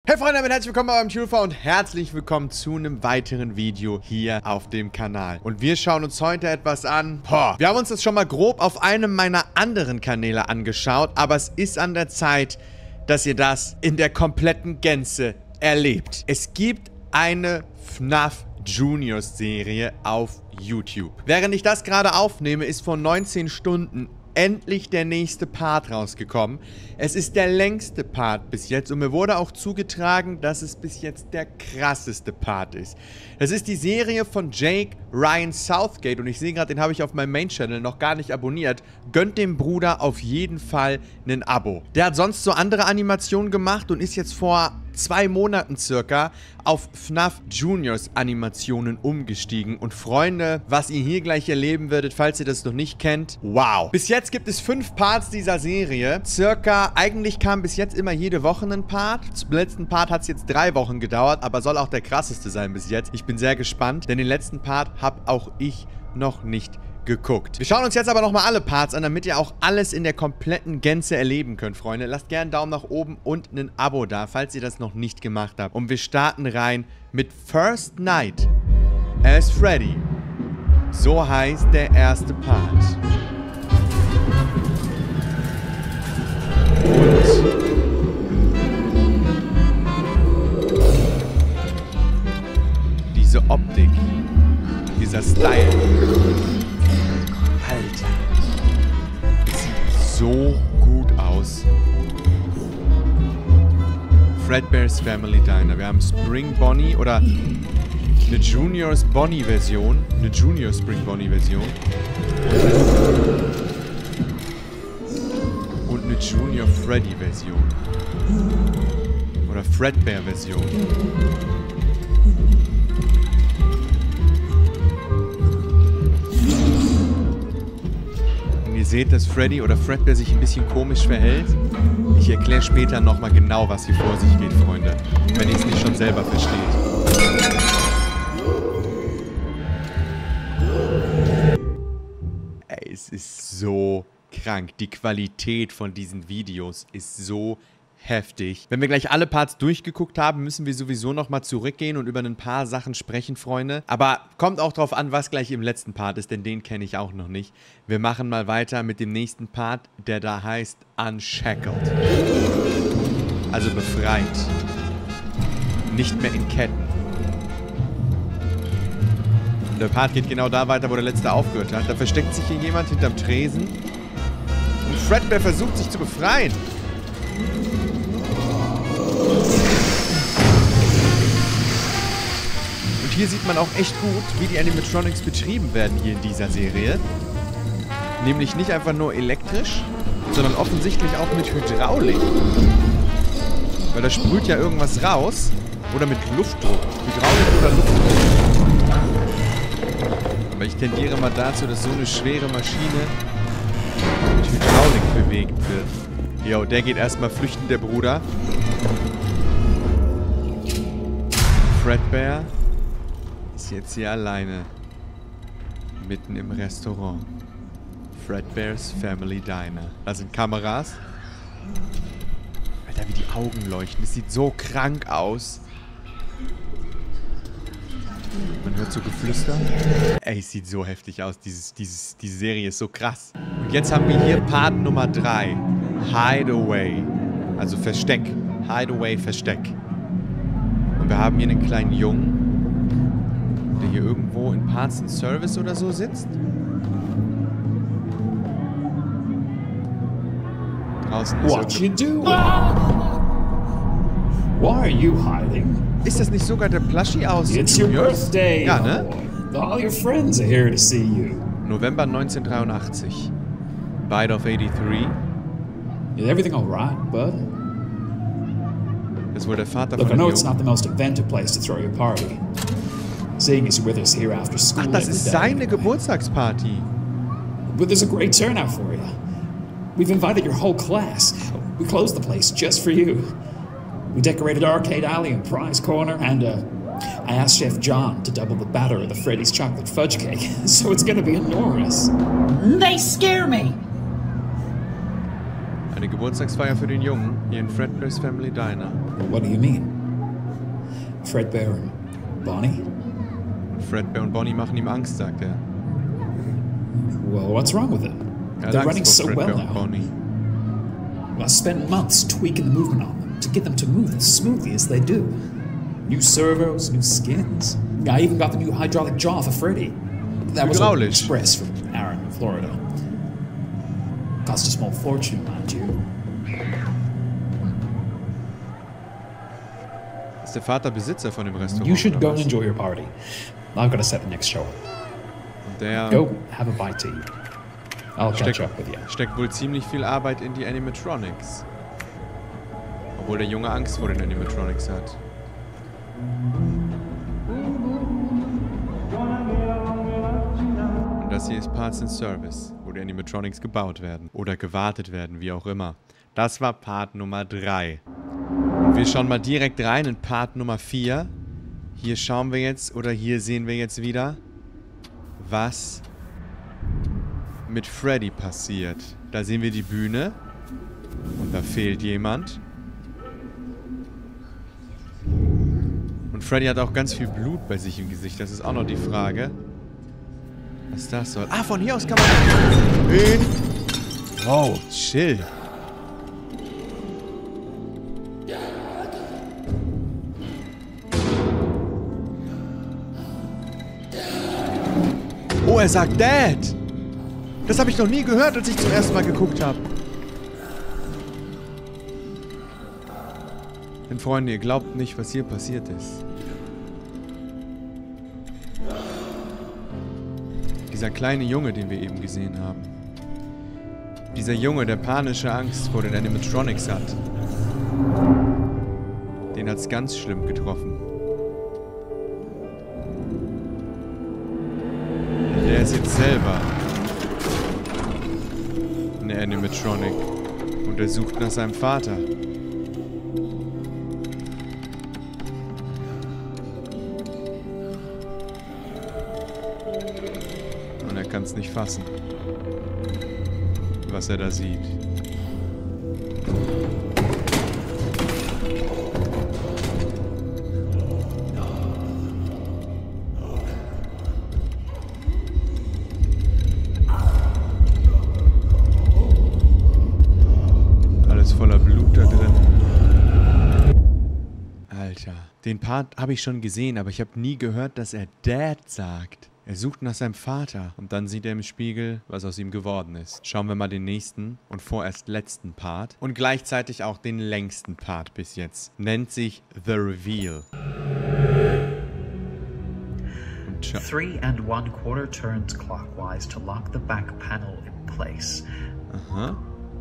Hey Freunde, damit herzlich willkommen bei eurem Tuber und herzlich willkommen zu einem weiteren Video hier auf dem Kanal. Und wir schauen uns heute etwas an. Wir haben uns das schon mal grob auf einem meiner anderen Kanäle angeschaut, aber es ist an der Zeit, dass ihr das in der kompletten Gänze erlebt. Es gibt eine FNAF Juniors Serie auf YouTube. Während ich das gerade aufnehme, ist vor 19 Stunden endlich der nächste Part rausgekommen. Es ist der längste Part bis jetzt und mir wurde auch zugetragen, dass es bis jetzt der krasseste Part ist. Das ist die Serie von Jake Ryan Southgate und ich sehe gerade, den habe ich auf meinem Main-Channel noch gar nicht abonniert. Gönnt dem Bruder auf jeden Fall ein Abo. Der hat sonst so andere Animationen gemacht und ist jetzt vor 2 Monaten circa auf FNAF Juniors Animationen umgestiegen. Und Freunde, was ihr hier gleich erleben werdet, falls ihr das noch nicht kennt, wow. Bis jetzt gibt es 5 Parts dieser Serie. Eigentlich kam bis jetzt immer jede Woche ein Part. Zum letzten Part hat es jetzt 3 Wochen gedauert, aber soll auch der krasseste sein bis jetzt. Ich bin sehr gespannt, denn den letzten Part habe auch ich noch nicht geguckt. Wir schauen uns jetzt aber nochmal alle Parts an, damit ihr auch alles in der kompletten Gänze erleben könnt, Freunde. Lasst gerne einen Daumen nach oben und ein Abo da, falls ihr das noch nicht gemacht habt. Und wir starten rein mit First Night as Freddy. So heißt der erste Part. Und diese Optik, dieser Style. Alter, das sieht so gut aus. Fredbear's Family Diner. Wir haben Spring Bonnie oder eine Juniors Bonnie Version. Eine Junior Spring Bonnie Version. Und eine Junior Freddy Version. Oder Fredbear Version. Ihr seht, dass Freddy oder Fredbear sich ein bisschen komisch verhält. Ich erkläre später nochmal genau, was hier vor sich geht, Freunde. Wenn ihr es nicht schon selber versteht. Ey, es ist so krank. Die Qualität von diesen Videos ist so heftig. Wenn wir gleich alle Parts durchgeguckt haben, müssen wir sowieso nochmal zurückgehen und über ein paar Sachen sprechen, Freunde. Aber kommt auch drauf an, was gleich im letzten Part ist, denn den kenne ich auch noch nicht. Wir machen mal weiter mit dem nächsten Part, der da heißt Unshackled. Also befreit. Nicht mehr in Ketten. Der Part geht genau da weiter, wo der letzte aufgehört hat. Da versteckt sich hier jemand hinterm Tresen. Und Fredbear versucht sich zu befreien. Und hier sieht man auch echt gut, wie die Animatronics betrieben werden hier in dieser Serie. Nämlich nicht einfach nur elektrisch, sondern offensichtlich auch mit Hydraulik. Weil da sprüht ja irgendwas raus. Oder mit Luftdruck. Hydraulik oder Luftdruck. Aber ich tendiere mal dazu, dass so eine schwere Maschine mit Hydraulik bewegt wird. Jo, der geht erstmal flüchten, der Bruder. Fredbear ist jetzt hier alleine. Mitten im Restaurant. Fredbear's Family Diner. Da sind Kameras. Alter, wie die Augen leuchten. Das sieht so krank aus. Man hört so Geflüster. Ey, es sieht so heftig aus. Diese Serie ist so krass. Und jetzt haben wir hier Part Nummer 3. Hideaway. Also Versteck. Hideaway, Versteck. Und wir haben hier einen kleinen Jungen, der hier irgendwo in Parts and Service oder so sitzt. Draußen ist What you doing? Why are you hiding? Ist das nicht sogar der Plushie aus It's your Juniors? birthday. Ja, ne? All your friends are here to see you. November 1983. Bite of 83. Is everything all right, bud? Das ist wohl der Vater Look, I von know dem it's Jungen. not the most inventive place to throw your party. Seeing as you're with us here after school Ach, das every ist day seine anyway. Geburtstagsparty. But there's a great turnout for you. We've invited your whole class. We closed the place just for you. We decorated Arcade Alley and Prize Corner, and I asked Chef John to double the batter of the Freddy's chocolate fudge cake, so it's gonna be enormous. They scare me. Eine Geburtstagsfeier für den Jungen hier in Fredbear's Family Diner. What do you mean? Fredbear and Bonnie? Fredbear und Bonnie machen ihm Angst, sagt er. Well, what's wrong with it? Er hat They're Angst running vor so well Fredbear und now. Bonnie. I spent months tweaking the movement on them to get them to move as smoothly as they do. New servos, new skins. I even got the new hydraulic jaw for Freddy. That was Open Hydraulisch. Express from Aaron in Florida. Cost a small fortune, mind you. Ist der Vater Besitzer von dem Restaurant? You should oder go and was? enjoy your party. I've got to set the next show. Und der Go, have a bite to eat. I'll catch up with you. steckt wohl ziemlich viel Arbeit in die Animatronics. Obwohl der Junge Angst vor den Animatronics hat. Und das hier ist Parts and Service, wo die Animatronics gebaut werden. Oder gewartet werden, wie auch immer. Das war Part Nummer 3. Und wir schauen mal direkt rein in Part Nummer 4. Hier schauen wir jetzt, oder hier sehen wir jetzt wieder, was mit Freddy passiert. Da sehen wir die Bühne. Und da fehlt jemand. Und Freddy hat auch ganz viel Blut bei sich im Gesicht. Das ist auch noch die Frage, was das soll. Ah, von hier aus kann man hin. Oh, chill. Oh, er sagt Dad. Das habe ich noch nie gehört, als ich zum ersten Mal geguckt habe. Denn Freunde, ihr glaubt nicht, was hier passiert ist. Dieser kleine Junge, den wir eben gesehen haben. Dieser Junge, der panische Angst vor den Animatronics hat. Den hat's ganz schlimm getroffen. Der ist jetzt selber eine Animatronic. Und er sucht nach seinem Vater. Und er kann es nicht fassen, was er da sieht. Voller Blut da drin. Alter. Den Part habe ich schon gesehen, aber ich habe nie gehört, dass er Dad sagt. Er sucht nach seinem Vater. Und dann sieht er im Spiegel, was aus ihm geworden ist. Schauen wir mal den nächsten und vorerst letzten Part. Und gleichzeitig auch den längsten Part bis jetzt. Nennt sich The Reveal. 3 1/4 turns clockwise to lock the back panel in place. Aha.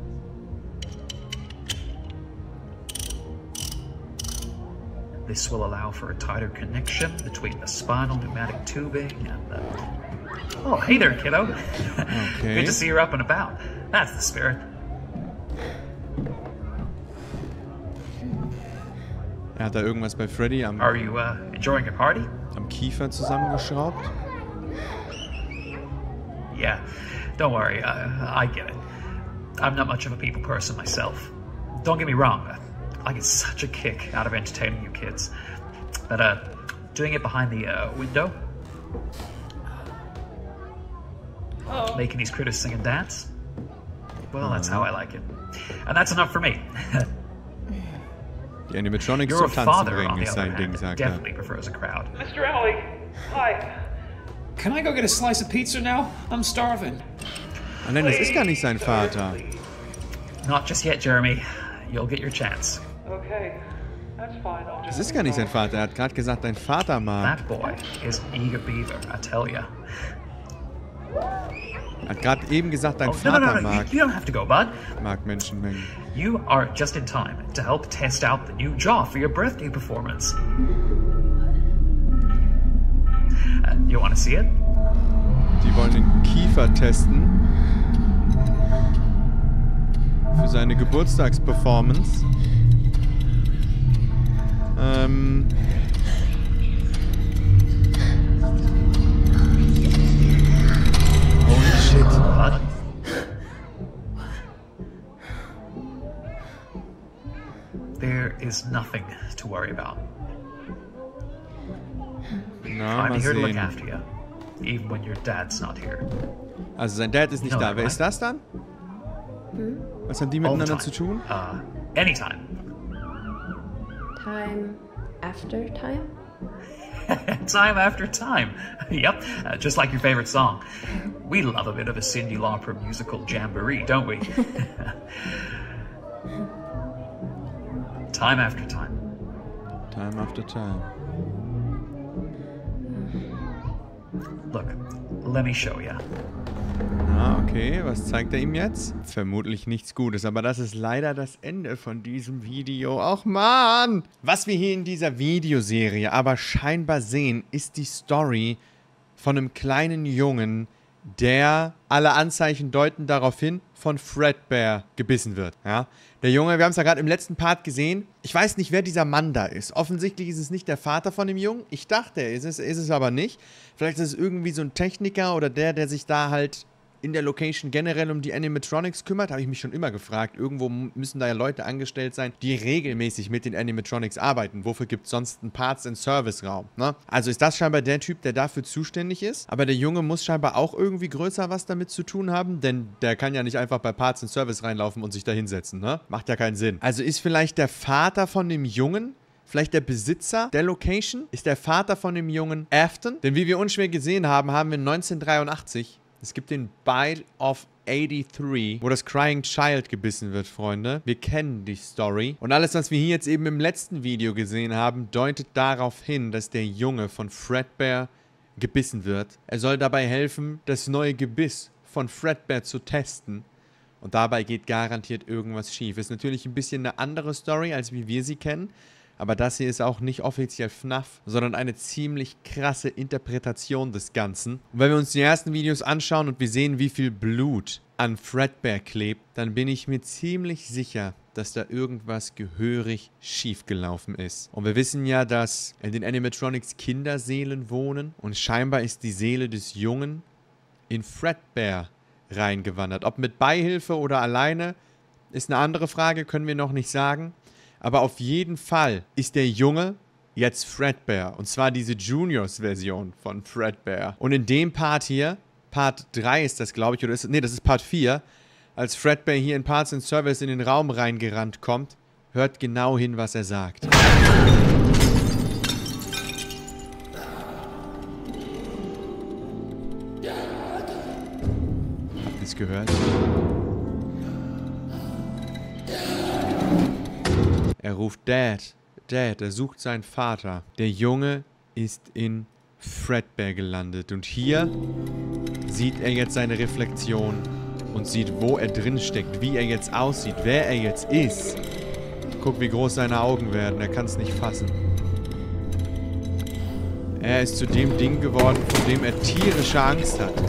This will allow for a tighter connection between the spinal pneumatic tubing and the... Oh, hey there, kiddo. Okay. Good to see you're up and about. That's the spirit. Er hat da irgendwas bei Freddy am Are you enjoying your party? Kiefer zusammengeschraubt. Yeah, don't worry. I get it. I'm not much of a people person myself. Don't get me wrong. I get such a kick out of entertaining you kids. But doing it behind the window, making these critters sing and dance, well, that's how I like it. And that's enough for me. Die Animatronics Your zum Tanzen father, on bringen the ist other sein Ding, hand, sagt er. definitely prefers a crowd. Mr. Emily, hi. Can I go get a slice of pizza now? I'm starving. Ah nein, das ist gar nicht sein Vater. Not just yet, Jeremy. You'll get your chance. Okay, that's fine. I'll Das just... ist gar nicht sein Vater. Er hat gerade gesagt, dein Vater mag. That boy is eager beaver, I tell ya. Er hat gerade eben gesagt, dein Oh, Vater no. mag, You don't have to go, bud. mag Menschenmengen. You are just in time to help test out the new jaw for your birthday performance. You want to see it? Die wollen den Kiefer testen. Für seine Geburtstagsperformance. Holy shit. Bud? There is nothing to worry about. Na, I'm mal here to look sehen. after you, even when your dad's not here. Also sein Dad ist nicht No, da. Wer right? ist das dann? Was haben die All the miteinander time. zu tun? Anytime. Time after time? Time after time. Yep, just like your favorite song. We love a bit of a Cyndi Lauper musical jamboree, don't we? Time after time. Time after time. Look, let me show you. Ah, okay. Was zeigt er ihm jetzt? Vermutlich nichts Gutes, aber das ist leider das Ende von diesem Video. Ach Mann! Was wir hier in dieser Videoserie aber scheinbar sehen, ist die Story von einem kleinen Jungen, der, alle Anzeichen deuten darauf hin, von Fredbear gebissen wird. Ja? Der Junge, wir haben es ja gerade im letzten Part gesehen. Ich weiß nicht, wer dieser Mann da ist. Offensichtlich ist es nicht der Vater von dem Jungen. Ich dachte, er ist es aber nicht. Vielleicht ist es irgendwie so ein Techniker oder der sich da halt in der Location generell um die Animatronics kümmert, habe ich mich schon immer gefragt. Irgendwo müssen da ja Leute angestellt sein, die regelmäßig mit den Animatronics arbeiten. Wofür gibt es sonst einen Parts-and-Service-Raum? Ne? Also ist das scheinbar der Typ, der dafür zuständig ist. Aber der Junge muss scheinbar auch irgendwie größer was damit zu tun haben, denn der kann ja nicht einfach bei Parts-and-Service reinlaufen und sich da hinsetzen. Ne? Macht ja keinen Sinn. Also ist vielleicht der Vater von dem Jungen, vielleicht der Besitzer der Location? Ist der Vater von dem Jungen Afton? Denn wie wir unschwer gesehen haben, haben wir 1983... Es gibt den Bite of 83, wo das Crying Child gebissen wird, Freunde. Wir kennen die Story. Und alles, was wir hier jetzt eben im letzten Video gesehen haben, deutet darauf hin, dass der Junge von Fredbear gebissen wird. Er soll dabei helfen, das neue Gebiss von Fredbear zu testen. Und dabei geht garantiert irgendwas schief. Ist natürlich ein bisschen eine andere Story, als wie wir sie kennen. Aber das hier ist auch nicht offiziell FNAF, sondern eine ziemlich krasse Interpretation des Ganzen. Und wenn wir uns die ersten Videos anschauen und wir sehen, wie viel Blut an Fredbear klebt, dann bin ich mir ziemlich sicher, dass da irgendwas gehörig schiefgelaufen ist. Und wir wissen ja, dass in den Animatronics Kinderseelen wohnen. Und scheinbar ist die Seele des Jungen in Fredbear reingewandert. Ob mit Beihilfe oder alleine, ist eine andere Frage, können wir noch nicht sagen. Aber auf jeden Fall ist der Junge jetzt Fredbear. Und zwar diese Juniors-Version von Fredbear. Und in dem Part hier, Part 3 ist das, glaube ich, oder ist, nee, das ist Part 4, als Fredbear hier in Parts and Service in den Raum reingerannt kommt, hört genau hin, was er sagt. Habt ihr es gehört? Er ruft Dad. Dad, er sucht seinen Vater. Der Junge ist in Fredbear gelandet. Und hier sieht er jetzt seine Reflexion und sieht, wo er drin steckt, wie er jetzt aussieht, wer er jetzt ist. Guck, wie groß seine Augen werden. Er kann es nicht fassen. Er ist zu dem Ding geworden, vor dem er tierische Angst hat.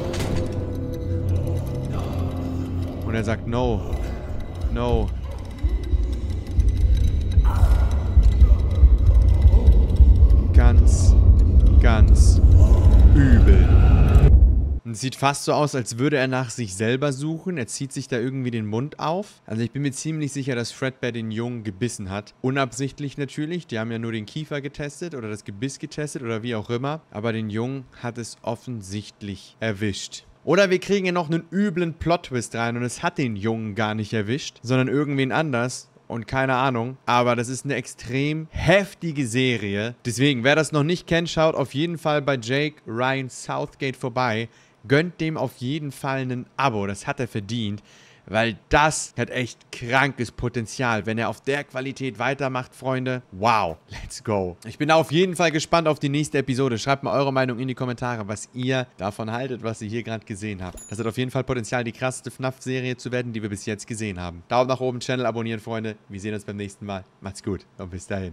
Und er sagt, no. No. Ganz, ganz übel. Und es sieht fast so aus, als würde er nach sich selber suchen. Er zieht sich da irgendwie den Mund auf. Also ich bin mir ziemlich sicher, dass Fredbear den Jungen gebissen hat. Unabsichtlich natürlich. Die haben ja nur den Kiefer getestet oder das Gebiss getestet oder wie auch immer. Aber den Jungen hat es offensichtlich erwischt. Oder wir kriegen ja noch einen üblen Plot-Twist rein und es hat den Jungen gar nicht erwischt, sondern irgendwen anders. Und keine Ahnung, aber das ist eine extrem heftige Serie. Deswegen, wer das noch nicht kennt, schaut auf jeden Fall bei Jake Ryan Southgate vorbei. Gönnt dem auf jeden Fall ein Abo, das hat er verdient. Weil das hat echt krankes Potenzial. Wenn er auf der Qualität weitermacht, Freunde, wow, let's go. Ich bin auf jeden Fall gespannt auf die nächste Episode. Schreibt mal eure Meinung in die Kommentare, was ihr davon haltet, was ihr hier gerade gesehen habt. Das hat auf jeden Fall Potenzial, die krasseste FNAF-Serie zu werden, die wir bis jetzt gesehen haben. Daumen nach oben, Channel abonnieren, Freunde. Wir sehen uns beim nächsten Mal. Macht's gut und bis dahin.